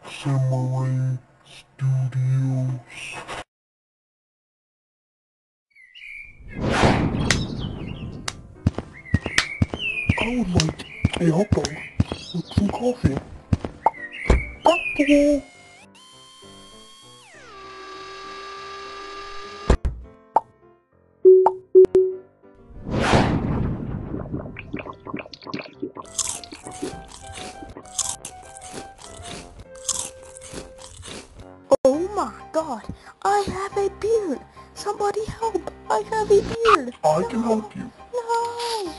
Samurai Studios. I would like a hot dog with some coffee. Apple. Oh my god, I have a beard! Somebody help! I have a beard! I can help you. No!